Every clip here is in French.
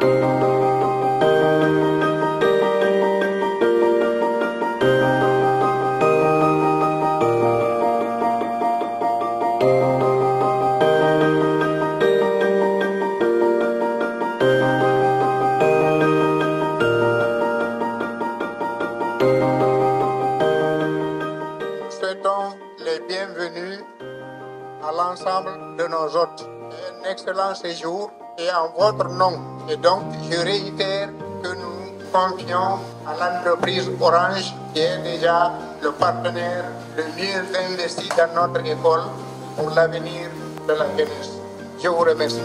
Souhaitons les bienvenus à l'ensemble de nos hôtes. Un excellent séjour et en votre nom. Et donc, je réitère que nous confions à l'entreprise Orange, qui est déjà le partenaire le mieux investi dans notre école pour l'avenir de la jeunesse. Je vous remercie.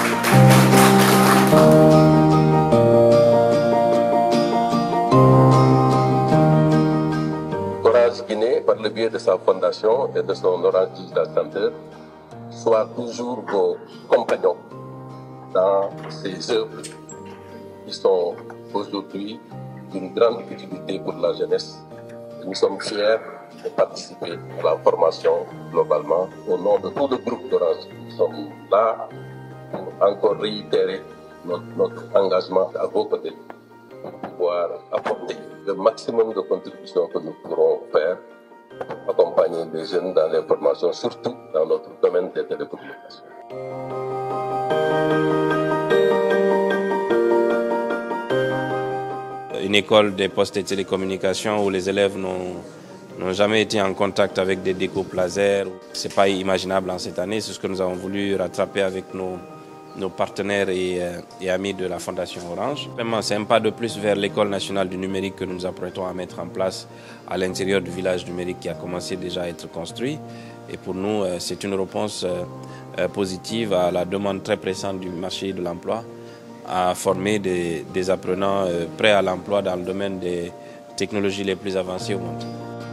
Orange Guinée, par le biais de sa fondation et de son Orange Digital Center, soit toujours vos compagnons dans ces œuvres qui sont aujourd'hui d'une grande utilité pour la jeunesse. Nous sommes fiers de participer à la formation globalement au nom de tout le groupe d'Orange. Nous sommes là pour encore réitérer notre engagement à vos côtés pour pouvoir apporter le maximum de contributions que nous pourrons faire pour accompagner les jeunes dans les formations, surtout dans notre domaine des télécommunications. Une école des postes et télécommunications où les élèves n'ont jamais été en contact avec des découpes laser. Ce n'est pas imaginable en cette année, c'est ce que nous avons voulu rattraper avec nos partenaires et amis de la Fondation Orange. Vraiment, c'est un pas de plus vers l'École nationale du numérique que nous nous apprêtons à mettre en place à l'intérieur du village numérique qui a commencé déjà à être construit. Et pour nous, c'est une réponse positive à la demande très pressante du marché de l'emploi à former des apprenants prêts à l'emploi dans le domaine des technologies les plus avancées au monde.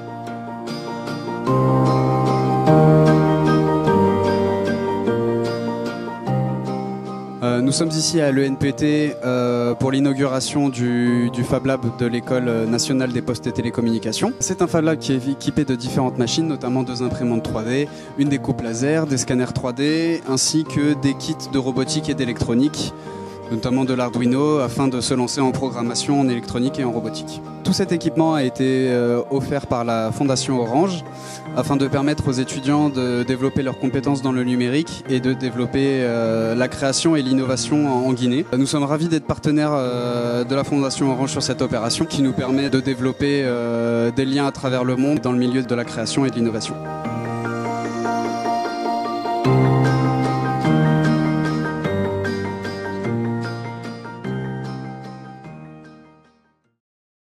Nous sommes ici à l'ENPT pour l'inauguration du Fab Lab de l'École nationale des postes et télécommunications. C'est un Fab Lab qui est équipé de différentes machines, notamment 2 imprimantes 3D, une découpe laser, des scanners 3D, ainsi que des kits de robotique et d'électronique, notamment de l'Arduino, afin de se lancer en programmation, en électronique et en robotique. Tout cet équipement a été offert par la Fondation Orange afin de permettre aux étudiants de développer leurs compétences dans le numérique et de développer la création et l'innovation en Guinée. Nous sommes ravis d'être partenaires de la Fondation Orange sur cette opération qui nous permet de développer des liens à travers le monde dans le milieu de la création et de l'innovation.